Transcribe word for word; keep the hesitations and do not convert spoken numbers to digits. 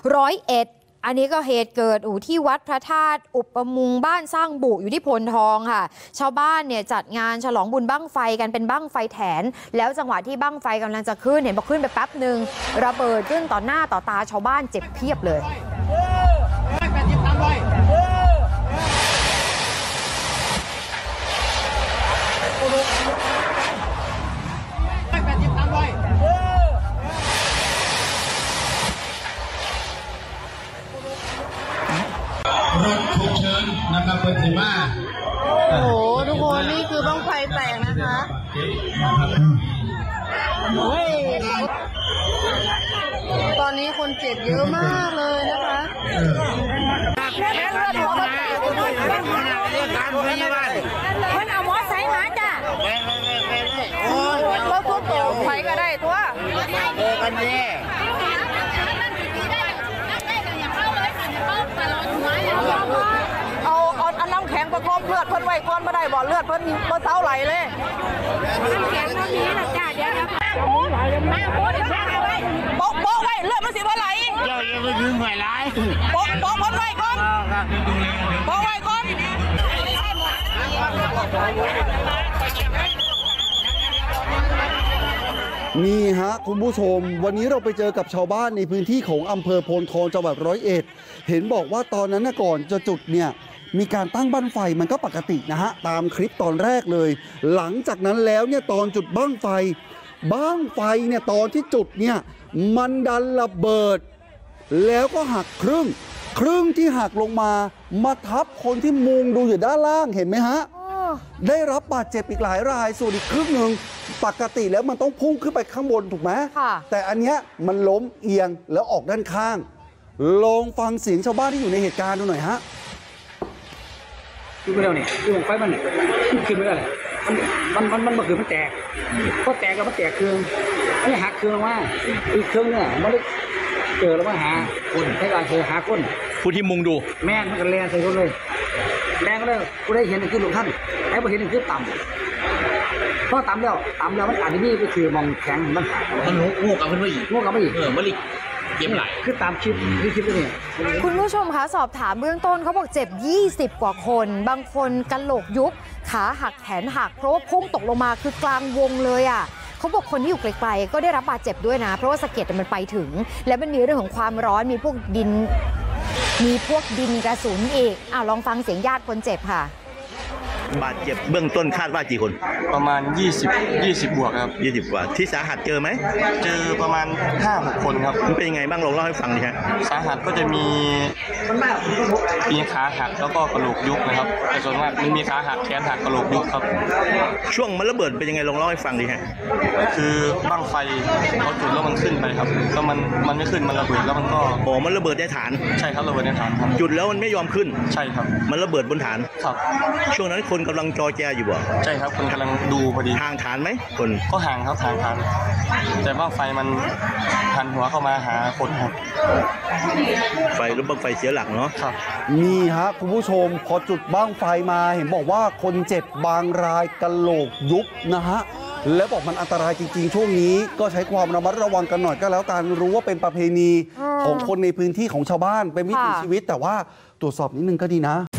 ร้อยเอ็ดอันนี้ก็เหตุเกิดอู่ที่วัดพระธาตุอุปมุงบ้านสร้างบุอยู่ที่พลทองค่ะชาวบ้านเนี่ยจัดงานฉลองบุญบั้งไฟกันเป็นบั้งไฟแถนแล้วจังหวะที่บั้งไฟกำลังจะขึ้นเห็นพอขึ้นไปแป๊บหนึ่งระเบิดขึ้นต่อหน้าต่อตาชาวบ้านเจ็บเพียบเลยรถฉุกเฉินนะครับเป็นสิมาโอ้โหทุกคนนี่คือบ้างไฟแตกนะคะเฮ้ยตอนนี้คนเจ็บเยอะมากเลยนะคะมันเอาหมอใส่มาจ้ะรถทุกตัวไฟก็ได้ตัวเออกันดีเอาเอาเอาน้ำแข็งประคบเลือดเพิ่นไว้ก้อนไม่ได้บ่เลือดเพิ่นเพิ่นเท้าไหลเลยน้ำแข็งเท่านี้นะจ้ะเดี๋ยวเดี๋ยวมาโบ๊ทมาไว้โป๊ะโป๊ะไว้เลือดมันสิบ่ไหลเจ้ายังไม่ถึงไหวไรโป๊ะโป๊ะเพิ่นไว้ก่อนโป๊ะไว้ก่อนนี่ฮะคุณผู้ชมวันนี้เราไปเจอกับชาวบ้านในพื้นที่ของอำเภอโพนทองจังหวัดร้อยเอ็ดเห็นบอกว่าตอนนั้นก่อนจะจุดเนี่ยมีการตั้งบั้งไฟมันก็ปกตินะฮะตามคลิปตอนแรกเลยหลังจากนั้นแล้วเนี่ยตอนจุดบั้งไฟบั้งไฟเนี่ยตอนที่จุดเนี่ยมันดันระเบิดแล้วก็หักครึ่งครึ่งที่หักลงมามาทับคนที่มุงดูอยู่ด้านล่างเห็นไหมฮะได้รับบาดเจ็บอีกหลายรายส่วนอีกครึ่งหนึ่งปกติแล้วมันต้องพุ่งขึ้นไปข้างบนถูกไหมแต่อันเนี้ยมันล้มเอียงแล้วออกด้านข้างลองฟังเสียงชาวบ้านที่อยู่ในเหตุการณ์ดูหน่อยฮะคือไม่ได้เนี่ยคือไฟมันคือไม่ได้เลยมันมันมันมันคือมันแตกพอแตกก็มันแตกเครื่องไม่หักเครื่องว่าอีกเครื่องเนี่ยมันเลยเจอแล้วมาหาคนให้การเจอหาคนผู้ที่มุงดูแม่มันก็แรงใส่คนเลยแรงก็เลยกูได้เห็นคือหลวงท่านไอ้พอเห็นคือต่ำเพราะต่ำแล้วต่ำแล้วมันอาจจะมีก็คือมองแข็งมันมันงูกับมันไม่อีกงูกับไม่อีกเออมันอีกเจ็บไหลคือตามคลิปคือคลิปนี้คุณผู้ชมคะสอบถามเบื้องต้นเขาบอกเจ็บยี่สิบกว่าคนบางคนกะโหลกยุบขาหักแขนหักเพราะว่าพุ่งตกลงมาคือกลางวงเลยอ่ะเขาบอกคนที่อยู่ไกลๆก็ได้รับบาดเจ็บด้วยนะเพราะว่าสะเก็ดมันไปถึงและมันมีเรื่องของความร้อนมีพวกดินมีพวกดินกระสุนอีกอ้าวลองฟังเสียงญาติคนเจ็บค่ะบาดเจ็บเบื้องต้นคาดว่ากี่คนประมาณยี่สิบ ยี่สิบบวกครับยี่สิบกว่าที่สาหัสเจอไหมเจอประมาณ ห้าหก คนครับมันเป็นยังไงบ้างลองเล่าให้ฟังดิฮะสาหัสก็จะมีมีขาหักแล้วก็กระโหลกยุบนะครับแต่ส่วนมากมันมีขาหักแขนหักกระโหลกยุบครับช่วงมันระเบิดเป็นยังไงลองเล่าให้ฟังดิฮะคือบั้งไฟเขาจุดแล้วมันขึ้นไปครับแล้วมันมันไม่ขึ้นมันระเบิดแล้วมันก็โอ้มันระเบิดในฐานใช่ครับระเบิดในฐานครับจุดแล้วมันไม่ยอมขึ้นใช่ครับมันระเบิดบนฐานครับช่วงนั้นคนกำลังจอแจอยู่บ่ใช่ครับคนกำลังดูพอดีห่างฐานไหมคนก็ห่างครับห่างฐานแต่ว่าไฟมันหันหัวเข้ามาหาคนครับไฟรถบั้งไฟเสียหลักเนาะครับนี่ฮะคุณผู้ชมพอจุดบั้งไฟมาเห็นบอกว่าคนเจ็บบางรายกะโหลกยุบนะฮะแล้วบอกมันอันตรายจริงๆช่วงนี้ก็ใช้ความระมัดระวังกันหน่อยก็แล้วกันรู้ว่าเป็นประเพณีของคนในพื้นที่ของชาวบ้านเป็นวิถีชีวิตแต่ว่าตรวจสอบนิดนึงก็ดีนะ